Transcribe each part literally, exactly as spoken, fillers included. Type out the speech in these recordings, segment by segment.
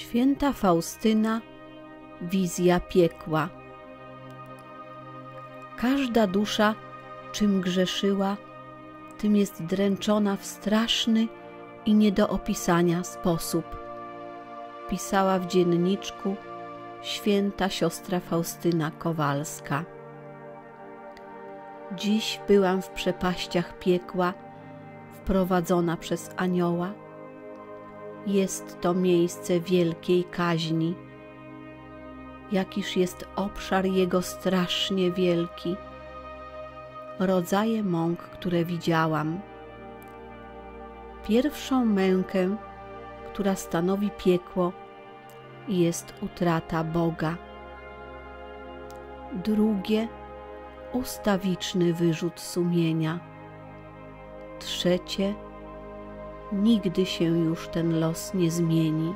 Święta Faustyna, wizja piekła. Każda dusza, czym grzeszyła, tym jest dręczona w straszny i nie do opisania sposób. Pisała w dzienniczku święta siostra Faustyna Kowalska. Dziś byłam w przepaściach piekła, wprowadzona przez anioła. Jest to miejsce wielkiej kaźni. Jakiż jest obszar jego strasznie wielki. Rodzaje mąk, które widziałam. Pierwszą mękę, która stanowi piekło, jest utrata Boga. Drugie, ustawiczny wyrzut sumienia. Trzecie, nigdy się już ten los nie zmieni.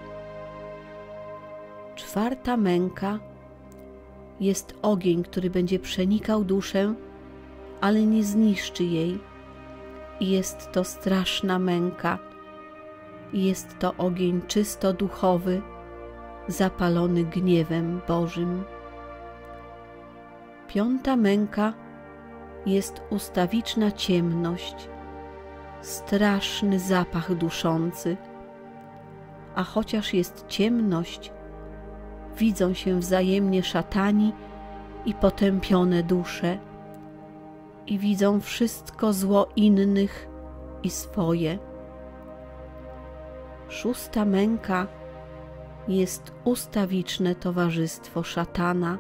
Czwarta męka jest ogień, który będzie przenikał duszę, ale nie zniszczy jej. I jest to straszna męka. Jest to ogień czysto duchowy, zapalony gniewem Bożym. Piąta męka jest ustawiczna ciemność, straszny zapach duszący, a chociaż jest ciemność, widzą się wzajemnie szatani i potępione dusze i widzą wszystko zło innych i swoje. Szósta męka jest ustawiczne towarzystwo szatana.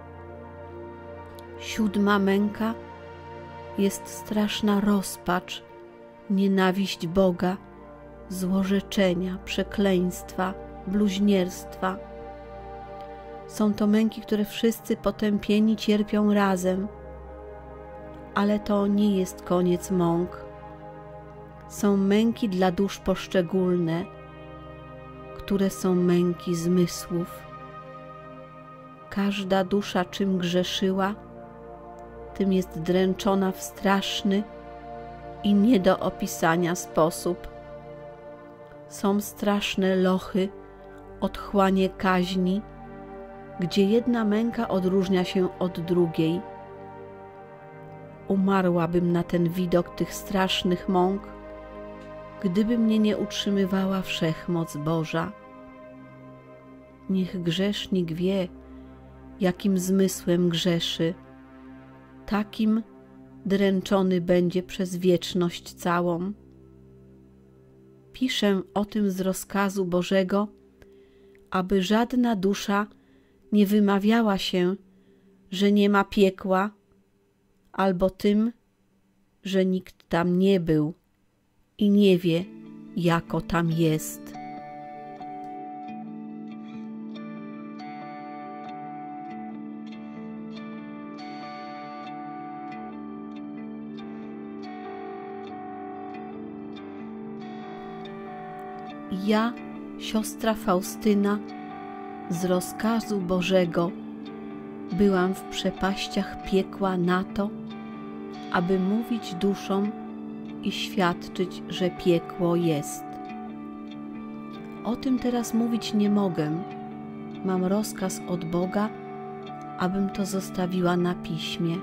Siódma męka jest straszna rozpacz, nienawiść Boga, złorzeczenia, przekleństwa, bluźnierstwa. Są to męki, które wszyscy potępieni cierpią razem, ale to nie jest koniec mąk. Są męki dla dusz poszczególne, które są męki zmysłów. Każda dusza, czym grzeszyła, tym jest dręczona w straszny i nie do opisania sposób. Są straszne lochy, otchłanie kaźni, gdzie jedna męka odróżnia się od drugiej. Umarłabym na ten widok tych strasznych mąk, gdyby mnie nie utrzymywała wszechmoc Boża. Niech grzesznik wie, jakim zmysłem grzeszy, takim dręczony będzie przez wieczność całą. Piszę o tym z rozkazu Bożego, aby żadna dusza nie wymawiała się, że nie ma piekła, albo tym, że nikt tam nie był i nie wie, jako tam jest. Ja, siostra Faustyna, z rozkazu Bożego byłam w przepaściach piekła na to, aby mówić duszom i świadczyć, że piekło jest. O tym teraz mówić nie mogę. Mam rozkaz od Boga, abym to zostawiła na piśmie.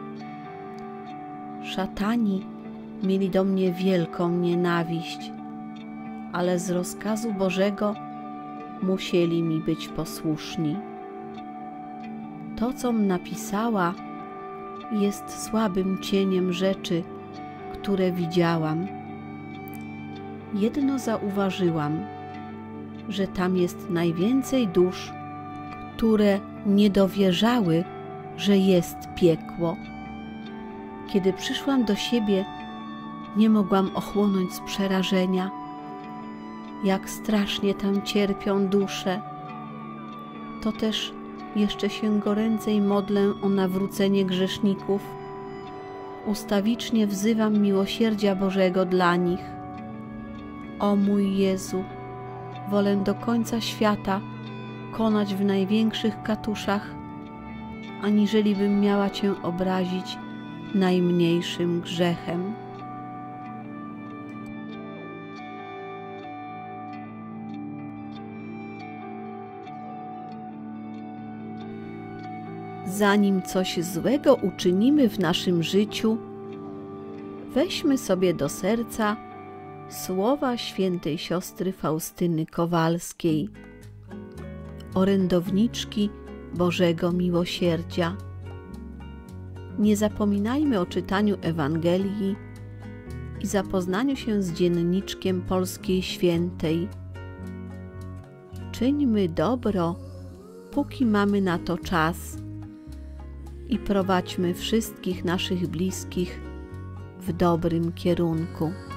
Szatani mieli do mnie wielką nienawiść, ale z rozkazu Bożego musieli mi być posłuszni. To, com napisała, jest słabym cieniem rzeczy, które widziałam. Jedno zauważyłam, że tam jest najwięcej dusz, które nie dowierzały, że jest piekło. Kiedy przyszłam do siebie, nie mogłam ochłonąć z przerażenia, jak strasznie tam cierpią dusze. To też jeszcze się goręcej modlę o nawrócenie grzeszników. Ustawicznie wzywam miłosierdzia Bożego dla nich. O mój Jezu, wolę do końca świata konać w największych katuszach, aniżeli bym miała Cię obrazić najmniejszym grzechem. zanim coś złego uczynimy w naszym życiu, weźmy sobie do serca słowa świętej siostry Faustyny Kowalskiej, orędowniczki Bożego Miłosierdzia. Nie zapominajmy o czytaniu Ewangelii i zapoznaniu się z dzienniczkiem Polskiej Świętej. Czyńmy dobro, póki mamy na to czas, i prowadźmy wszystkich naszych bliskich w dobrym kierunku.